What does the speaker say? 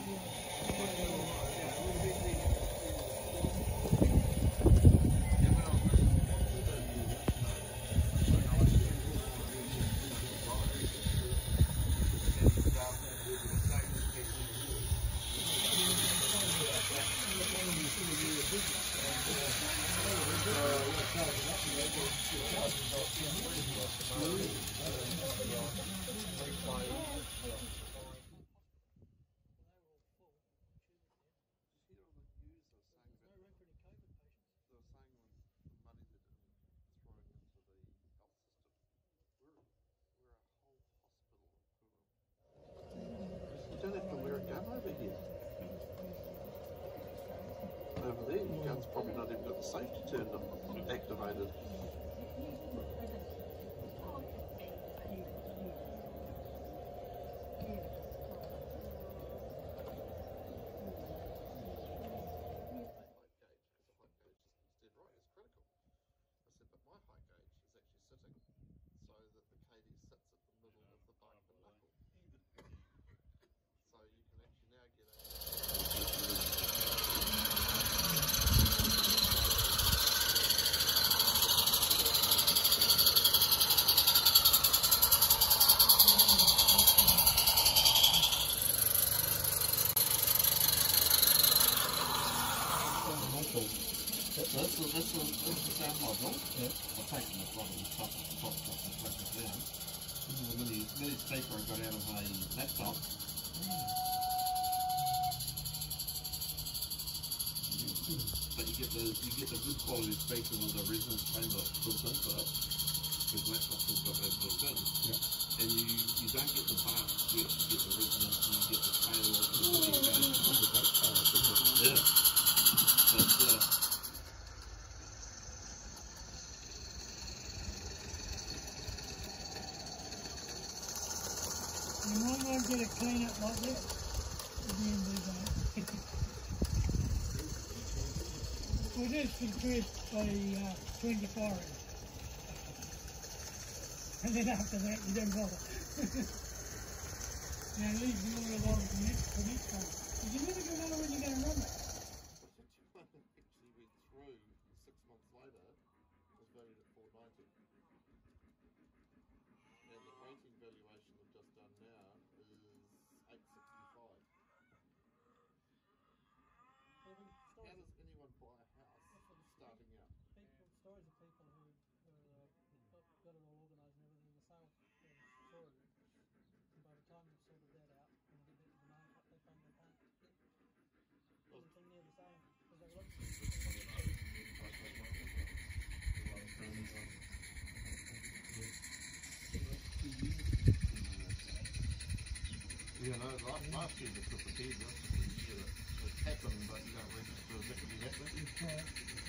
You don't have to wear a gun over here. Over there, your gun's probably not even got the safety turned on, activated. That's the sound module. Yeah. I've taken the throttle and top and flat it down. This is a mini speaker I got out of a laptop. But you get the good quality speaker with the resonance chamber built into it, because laptops have got that built in. Yeah. And you don't get the bass, you actually get the resonance and you get the tail. Yeah. But you might want to get it clean up like this. Well, this is good for the 24 inch. And then after that, you don't bother. Now, at least you want to log the next one. Because you never know when you're going to run it. Actually went through 6 months later, was valued at $490. And the rating valuation I've just done now is $865. How does anyone buy a house starting out? Stories of people who got it all organised and everything, the sale sorted it. And by the time they've sorted that out and get it to the market, they find they can't get everything near the same. Because they look Yeah, no, last year they took the kids, that's the year that it happened, but you don't register as it could be happening.